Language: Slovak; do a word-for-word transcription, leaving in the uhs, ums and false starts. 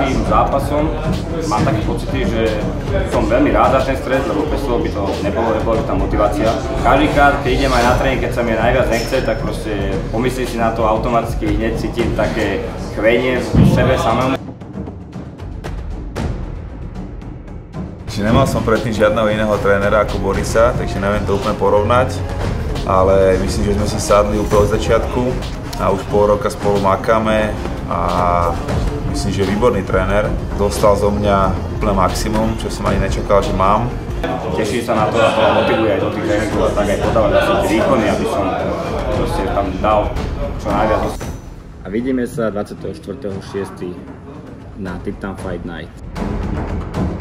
každým zápasom mám také pocity, že som veľmi rád za ten stres, lebo bez toho by to nebolo, nebola by tá motivácia. Každýkrát, keď idem aj na tréning, keď sa mi najviac nechce, tak proste pomyslím si na to automaticky, hneď cítim také chvenie v sebe samom. Nemal som predtým žiadneho iného trénera ako Borisa, takže neviem to úplne porovnať, ale myslím, že sme si sadli úplne od začiatku a už pol roka spolu makáme a myslím, že výborný tréner. Dostal zo mňa úplne maximum, čo som ani nečakal, že mám. Teším sa na to a to motivuje aj do tých tréningov a tak aj podávať asi výkony, aby som proste tam dal čo najviac. A vidíme sa dvadsiateho štvrtého šiesteho na Tip Tam Fight Night.